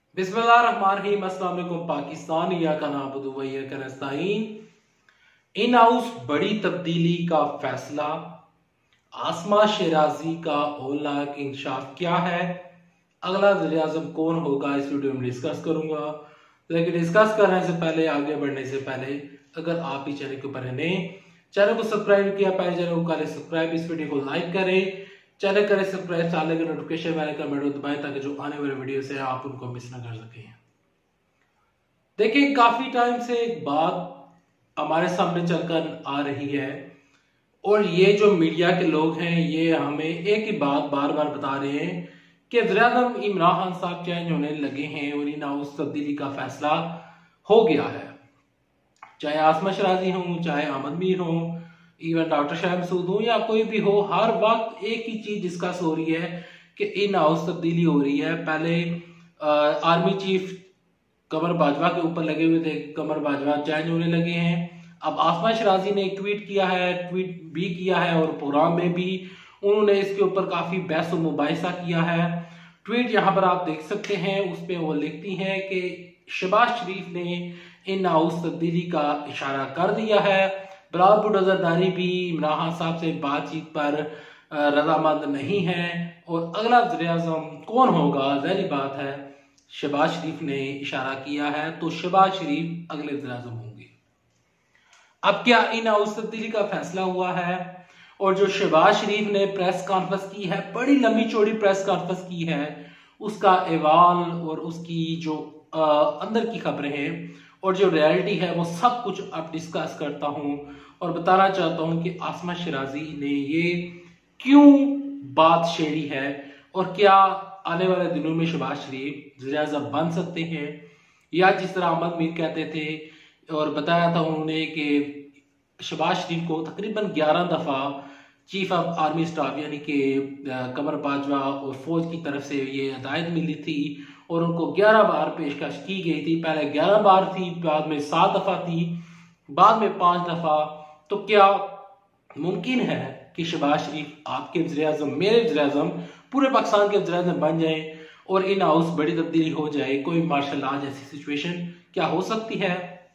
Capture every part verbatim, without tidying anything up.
बिस्मिल्लाहिर्रहमानिर्रहीम। अस्सलाम वालेकुम पाकिस्तान या का नाबुदु व इय्याका नस्तईन। इन हाउस बड़ी तब्दीली का फैसला, आसमा शिराजी का होलनाक इंकशाफ क्या है, अगला वज़ीर आज़म कौन होगा, इस वीडियो में डिस्कस करूंगा। लेकिन डिस्कस करने से पहले, आगे बढ़ने से पहले, अगर आप ही चैनल के ऊपर नए, चैनल को सब्सक्राइब किया पाए चैनल को करें सब्सक्राइब, इस वीडियो को लाइक करें, चैनल करें सब्सक्राइब, साले के नोटिफिकेशन वाले का बटन दबाएं ताकि जो आने वाले वीडियो से आप उनको मिस ना कर सकें। देखिए, काफी टाइम से एक बात हमारे सामने चलकर आ रही है और ये जो मीडिया के लोग हैं ये हमें एक ही बात बार बार बता रहे हैं कि वज़ीर आज़म इमरान खान साहब चेंज होने लगे हैं और इन हाउस तब्दीली का फैसला हो गया है। चाहे आसमा शराजी हो, चाहे अहमद हो, इवन डॉक्टर शरीफ हो या कोई भी हो, हर वक्त एक ही चीज डिस्कस हो रही है कि इन हाउस तब्दीली हो रही है। पहले आ, आर्मी चीफ कमर बाजवा के ऊपर लगे हुए थे, कमर बाजवा चेंज होने लगे हैं। अब आसमा शराजी ने एक ट्वीट किया है, ट्वीट भी किया है और प्रोग्राम में भी उन्होंने इसके ऊपर काफी बहस और मुबाहिसा किया है। ट्वीट यहाँ पर आप देख सकते हैं, उस पर वो लिखती हैं कि शहबाज शरीफ ने इन हाउस तब्दीली का इशारा कर दिया है। बराबर बुलडोजरदारी भी इमरान खान साहब से बातचीत पर रजामंद नहीं है और अगला वज़ीर आज़म कौन होगा, ज़ाहिर बात है शहबाज शरीफ ने इशारा किया है, तो शहबाज शरीफ अगले वज़ीर आज़म होंगे। अब क्या इन हाउस तब्दीली का फैसला हुआ है और जो शहबाज शरीफ ने प्रेस कॉन्फ्रेंस की है, बड़ी लंबी चौड़ी प्रेस कॉन्फ्रेंस की है, उसका अहवाल और उसकी जो आ, अंदर की खबरें हैं और जो रियलिटी है वो सब कुछ अब डिस्कस करता हूं और बताना चाहता हूं कि आसमा शिराजी ने ये क्यों बात छेड़ी है और क्या आने वाले दिनों में शहबाज शरीफ वज़ीर आज़म बन सकते हैं, या जिस तरह अहमदमीर कहते थे और बताया था उन्होंने कि शहबाज शरीफ को तकरीबन ग्यारह दफा चीफ ऑफ आर्मी स्टाफ यानी कि कमर बाजवा और फौज की तरफ से ये हदायत मिली थी और उनको ग्यारह बार पेशकश की गई थी। पहले ग्यारह बार थी, बाद में सात दफा थी, बाद में पांच दफा। तो क्या मुमकिन है कि शहबाज शरीफ आपके वज़ीर आज़म, मेरे वज़ीर आज़म, पूरे पाकिस्तान के वज़ीर आज़म बन जाए और इन हाउस बड़ी तब्दीली हो जाए, कोई मार्शल लॉ जैसी सिचुएशन क्या हो सकती है?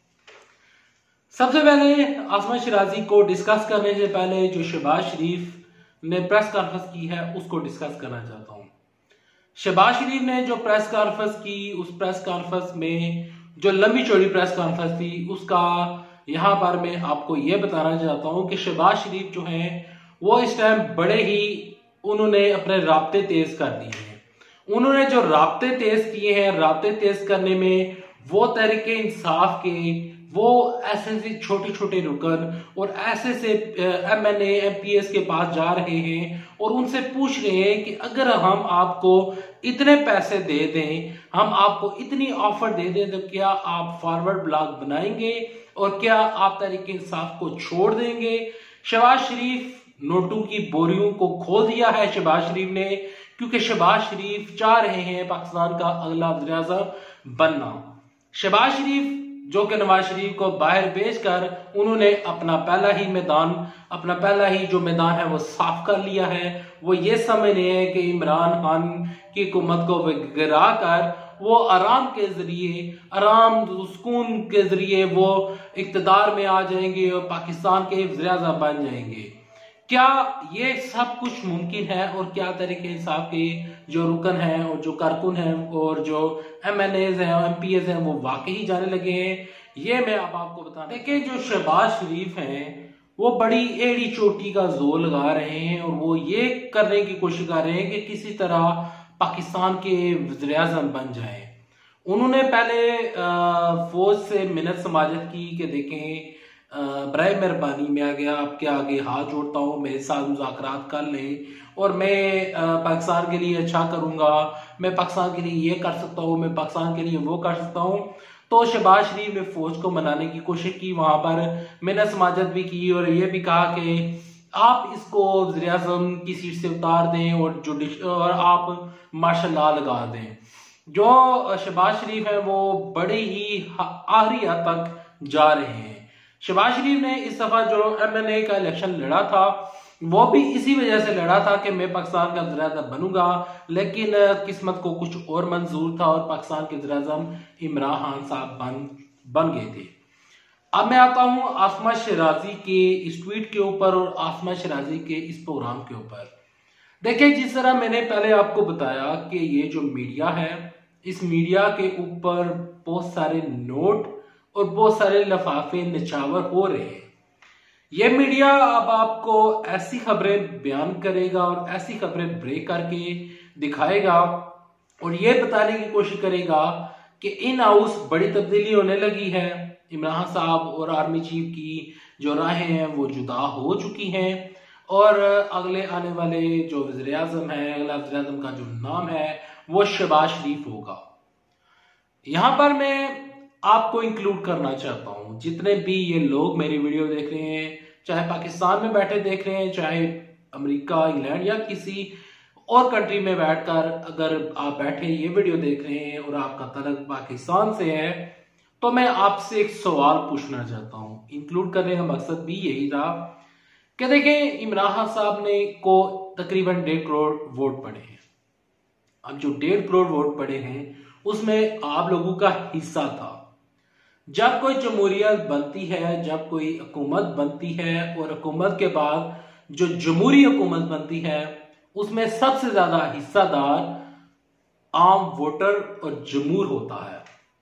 सबसे पहले आसमा शिराजी को डिस्कस करने से पहले जो शहबाज शरीफ ने प्रेस कॉन्फ्रेंस की है उसको डिस्कस करना चाहता हूं। शहबाज शरीफ ने जो प्रेस कॉन्फ्रेंस की, उस प्रेस कॉन्फ्रेंस में जो लंबी चौड़ी प्रेस कॉन्फ्रेंस थी, उसका यहां पर मैं आपको यह बताना चाहता हूं कि शहबाज शरीफ जो हैं वो इस टाइम बड़े ही उन्होंने अपने राब्ते तेज कर दिए हैं। उन्होंने जो राब्ते तेज किए हैं, राब्ते तेज करने में वो तहरीके इंसाफ के वो ऐसे से छोटे छोटे रुकन और ऐसे से M N A M P S के पास जा रहे हैं और उनसे पूछ रहे हैं कि अगर हम आपको इतने पैसे दे दें, हम आपको इतनी ऑफर दे दें, तो क्या आप फॉरवर्ड ब्लॉग बनाएंगे और क्या आप तहरीक इंसाफ को छोड़ देंगे? शहबाज शरीफ नोटों की बोरियों को खोल दिया है शहबाज शरीफ ने, क्योंकि शहबाज शरीफ चाह रहे हैं पाकिस्तान का अगला वज़ीर आज़म बनना। शहबाज शरीफ जो कि नवाज शरीफ को बाहर भेजकर उन्होंने अपना पहला ही मैदान अपना पहला ही जो मैदान है वो साफ कर लिया है। वो ये समझ रहे हैं कि इमरान खान की हुकूमत को गिरा कर वो आराम के जरिए, आराम सुकून के जरिए वो इक्तदार में आ जाएंगे और पाकिस्तान के वज़ीर आज़म बन जाएंगे। क्या ये सब कुछ मुमकिन है और क्या तरीके इंसाफ के जो रुकन हैं और जो कारकुन हैं और जो एम एन एज हैं, एम पी एस हैं, वो वाकई जाने लगे हैं? ये मैं अब आपको बता दें कि जो शहबाज शरीफ हैं वो बड़ी एड़ी चोटी का जोर लगा रहे हैं और वो ये करने की कोशिश कर रहे हैं कि किसी तरह पाकिस्तान के वज़ीर आज़म बन जाए। उन्होंने पहले फौज से मिन्नत समाजत की कि देखें बराए मेहरबानी में आ गया आपके आगे हाथ जोड़ता हूँ, मेरे साथ मुज़ाकरात कर लें और मैं पाकिस्तान के लिए अच्छा करूंगा, मैं पाकिस्तान के लिए ये कर सकता हूँ, मैं पाकिस्तान के लिए वो कर सकता हूँ। तो शहबाज शरीफ ने फौज को मनाने की कोशिश की, वहां पर मिन्नत समाजत भी की और ये भी कहा कि आप इसको वज़ीर आज़म की सीट से उतार दें और जुडिश और आप मार्शल लॉ लगा दें। जो शहबाज शरीफ है वो बड़ी ही आखिरी हद तक जा रहे हैं। शहबाज शरीफ ने इस दफा जो एम एन ए का इलेक्शन लड़ा था वो भी इसी वजह से लड़ा था कि मैं पाकिस्तान का वज़ीर-ए-आज़म बनूंगा, लेकिन किस्मत को कुछ और मंजूर था और पाकिस्तान के वज़ीर-ए-आज़म इमरान खान साहब बन बन गए थे। अब मैं आता हूं आसमा शिराजी के इस ट्वीट के ऊपर और आसमा शिराजी के इस प्रोग्राम के ऊपर। देखिए, जिस तरह मैंने पहले आपको बताया कि ये जो मीडिया है, इस मीडिया के ऊपर बहुत सारे नोट और बहुत सारे लफाफे निछावर हो रहे हैं। ये मीडिया अब आपको ऐसी खबरें बयान करेगा और ऐसी खबरें ब्रेक करके दिखाएगा और ये बताने की कोशिश करेगा कि इन हाउस बड़ी तब्दीली होने लगी है, इमरान साहब और आर्मी चीफ की जो राहें हैं वो जुदा हो चुकी हैं और अगले आने वाले जो वज़ीर-ए-आज़म है, अगला वज़ीर-ए-आज़म का जो नाम है वो शहबाज शरीफ होगा। यहां पर मैं आपको इंक्लूड करना चाहता हूं, जितने भी ये लोग मेरी वीडियो देख रहे हैं, चाहे पाकिस्तान में बैठे देख रहे हैं, चाहे अमेरिका, इंग्लैंड या किसी और कंट्री में बैठकर अगर आप बैठे ये वीडियो देख रहे हैं और आपका तल्लुक पाकिस्तान से है, तो मैं आपसे एक सवाल पूछना चाहता हूं। इंक्लूड करने का मकसद भी यही था कि देखें, इमरान साहब ने को तकरीबन डेढ़ करोड़ वोट पड़े हैं। अब जो डेढ़ करोड़ वोट पड़े हैं उसमें आप लोगों का हिस्सा था। जब कोई जमहूरियत बनती है, जब कोई हुकूमत बनती है और हुकूमत के बाद जो जमहूरी हुकूमत बनती है, उसमें सबसे ज्यादा हिस्सादार आम वोटर और जमहूर होता है।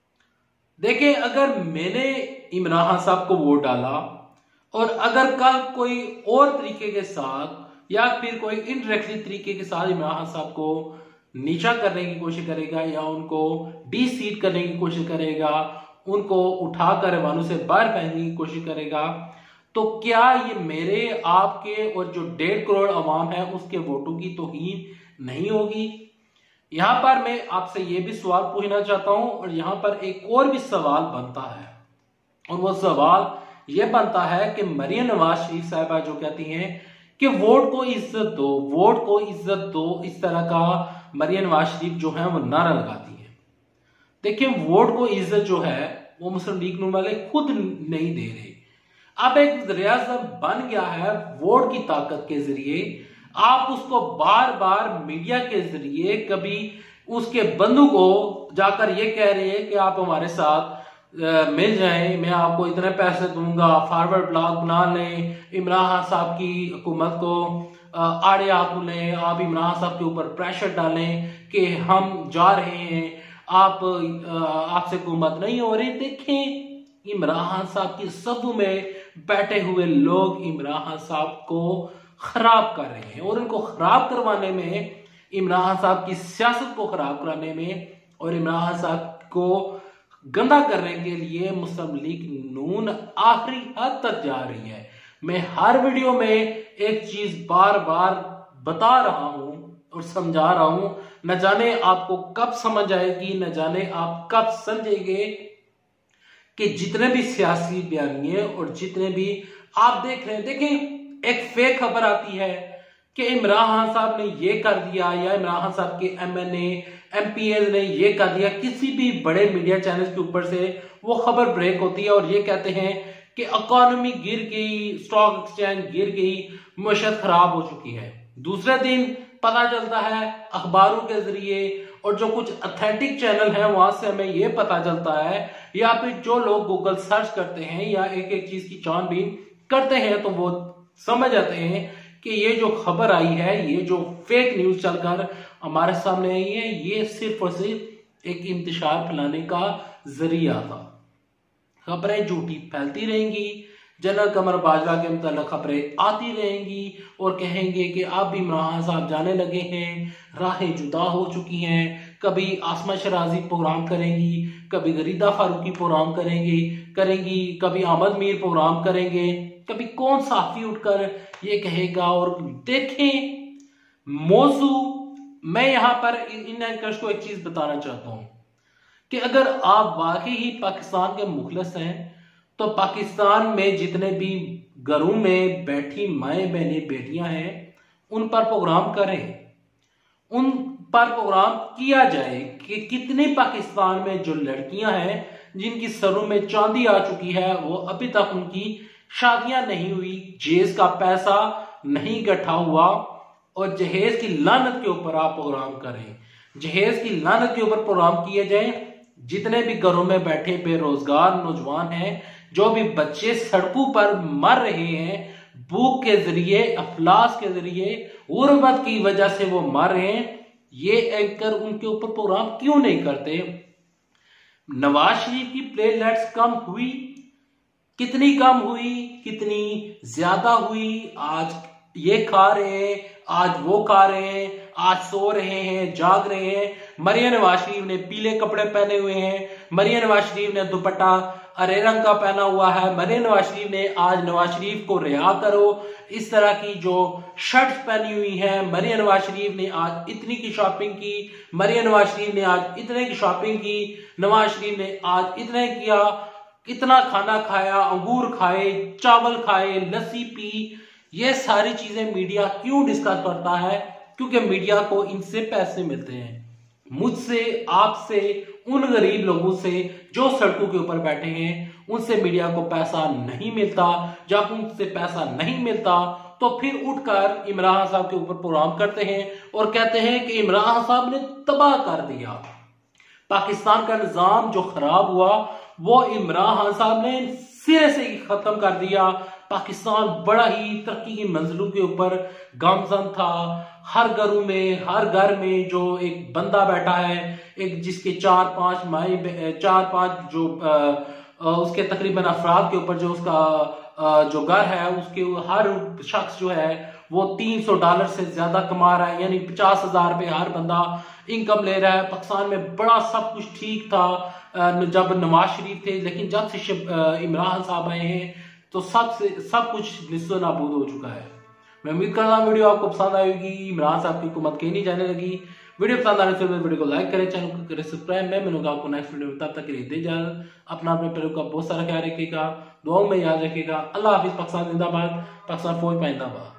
देखिए, अगर मैंने इमरान साहब को वोट डाला और अगर कल कोई और तरीके के साथ या फिर कोई इनडायरेक्टली तरीके के साथ इमरान साहब को नीचा करने की कोशिश करेगा या उनको डी सीट करने की कोशिश करेगा, उनको उठाकर ऐवानों से बाहर फेंकने की कोशिश करेगा, तो क्या ये मेरे, आपके और जो डेढ़ करोड़ अवाम है उसके वोटों की तौहीन नहीं होगी? यहां पर मैं आपसे ये भी सवाल पूछना चाहता हूं और यहां पर एक और भी सवाल बनता है और वो सवाल ये बनता है कि मरियम नवाज शरीफ साहिबा जो कहती हैं कि वोट को इज्जत दो, वोट को इज्जत दो, इस तरह का मरियम नवाज शरीफ जो है वो नारा लगाती है। देखिए, वोट को इज्जत जो है वो मुस्लिम लीग नून वाले खुद नहीं दे रहे। अब एक वज़ीर-ए-आज़म बन गया है वोट की ताकत के जरिए, आप उसको बार बार मीडिया के जरिए कभी उसके बंधु को जाकर ये कह रहे हैं कि आप हमारे साथ आ, मिल जाएं, मैं आपको इतने पैसे दूंगा, फॉरवर्ड ब्लॉग बना लें, इमरान साहब की हुकूमत को आ, आड़े हाथ लें, आप इमरान साहब के ऊपर प्रेशर डालें कि हम जा रहे हैं, आप आपसे हुकूमत नहीं हो रही। देखें, इमरान साहब की सभू में बैठे हुए लोग इमरान साहब को खराब कर रहे हैं और उनको खराब करवाने में, इमरान साहब की सियासत को खराब कराने में और इमरान साहब को गंदा करने के लिए मुस्लिम लीग नून आखिरी हद तक जा रही है। मैं हर वीडियो में एक चीज बार बार बता रहा हूं और समझा रहा हूं, न जाने आपको कब समझ आएगी, न जाने आप कब समझेंगे कि जितने भी सियासी बयानिए और जितने भी आप देख रहे हैं, देखें, एक फेक खबर आती है कि इमरान साहब ने ये कर दिया या इमरान साहब के एमएनए एमपीएस ने ये कर दिया, किसी भी बड़े मीडिया चैनल के ऊपर से वो खबर ब्रेक होती है और ये कहते हैं कि इकोनॉमी गिर गई, स्टॉक एक्सचेंज गिर गई, मईशत खराब हो चुकी है। दूसरे दिन पता चलता है अखबारों के जरिए और जो कुछ ऑथेंटिक चैनल हैं वहां से हमें ये पता चलता है, या फिर जो लोग गूगल सर्च करते हैं या एक एक चीज की छानबीन करते हैं तो वो समझ जाते हैं कि ये जो खबर आई है, ये जो फेक न्यूज चलकर हमारे सामने आई है, ये सिर्फ और सिर्फ एक इंतशार फैलाने का जरिया था। खबरें झूठी फैलती रहेंगी, जनरल कमर बाजवा के मुताल्लिक खबरें आती रहेंगी और कहेंगे कि अब इमरान साहब जाने लगे हैं, राहें जुदा हो चुकी हैं। कभी आसमा शराजी प्रोग्राम करेंगी, कभी गरीदा फारूकी प्रोग्राम करेंगी करेंगी कभी अहमद मीर प्रोग्राम करेंगे, कभी कौन साफी उठकर ये कहेगा। और देखें मौजू, मैं यहां पर इन एंकर्स को एक चीज बताना चाहता हूं कि अगर आप वाकई ही पाकिस्तान के मुखलिस हैं तो पाकिस्तान में जितने भी घरों में बैठी माएँ बहनें बेटियां हैं उन पर प्रोग्राम करें, उन पर प्रोग्राम किया जाए कि कितने पाकिस्तान में जो लड़कियां हैं जिनकी सरों में चांदी आ चुकी है, वो अभी तक उनकी शादियां नहीं हुई, जेज का पैसा नहीं इकट्ठा हुआ और जहेज की लानत के ऊपर आप प्रोग्राम करें, जहेज की लानत के ऊपर प्रोग्राम किए जाए। जितने भी घरों में बैठे बेरोजगार नौजवान हैं, जो भी बच्चे सड़कों पर मर रहे हैं, भूख के जरिए, अफलास के जरिए, गुर्बत की वजह से वो मर रहे हैं, ये एंकर उनके ऊपर प्रोग्राम क्यों नहीं करते? नवाज शरीफ की प्लेलिस्ट कम हुई, कितनी कम हुई, कितनी ज्यादा हुई? आज ये खा रहे हैं, आज वो खा रहे हैं, आज सो रहे हैं, जाग रहे हैं। मरियम नवाज शरीफ ने पीले कपड़े पहने हुए हैं, मरियम नवाज शरीफ ने दुपट्टा हरे रंग का पहना हुआ है, मरियम नवाज शरीफ ने आज नवाज शरीफ को रिहा करो इस तरह की जो शर्ट्स पहनी हुई है, मरियम नवाज शरीफ ने आज इतनी की शॉपिंग की, मरियम नवाज शरीफ ने आज इतने की शॉपिंग की, नवाज शरीफ ने आज इतने किया, इतना खाना खाया, अंगूर खाए, चावल खाए, लस्सी पी। ये सारी चीजें मीडिया क्यों डिस्कस करता है? क्योंकि मीडिया को इनसे पैसे मिलते हैं, मुझसे, आपसे, उन गरीब लोगों से जो सड़कों के ऊपर बैठे हैं, उनसे मीडिया को पैसा नहीं मिलता। जब उनसे पैसा नहीं मिलता तो फिर उठकर इमरान साहब के ऊपर प्रोग्राम करते हैं और कहते हैं कि इमरान साहब ने तबाह कर दिया पाकिस्तान का निजाम। जो खराब हुआ वो इमरान साहब ने सिरे से खत्म कर दिया। पाकिस्तान बड़ा ही तरक्की की मंजिलों के ऊपर गामजन था। हर घरों में, हर घर में जो एक बंदा बैठा है, एक जिसके चार पांच माई, चार पांच जो आ, उसके तकरीबन अफराद के ऊपर जो उसका आ, जो घर है, उसके हर शख्स जो है वो तीन सौ डॉलर से ज्यादा कमा रहा है, यानी पचास हजार रुपये हर बंदा इनकम ले रहा है। पाकिस्तान में बड़ा सब कुछ ठीक था जब नवाज शरीफ थे, लेकिन जब से इमरान साहब आए हैं तो सब से सब कुछ निस्सो नाबूद हो चुका है। मैं उम्मीद करता हूँ वीडियो आपको पसंद आएगी। इमरान साहब की हुकूमत कहीं नहीं जाने लगी। वीडियो पसंद आने से वीडियो को लाइक करें, चैनल को करें सब्सक्राइब। मैं मिलूंगा आपको नेक्स्ट वीडियो में, तब तक के लिए दे इजाजत। अपना अपने परिवार का बहुत सारा ख्याल रखिएगा, दुआओं में याद रखिएगा। अल्लाह हाफिज। पाकिस्तान जिंदाबाद, पाकिस्तान फौज पाइंदाबाद।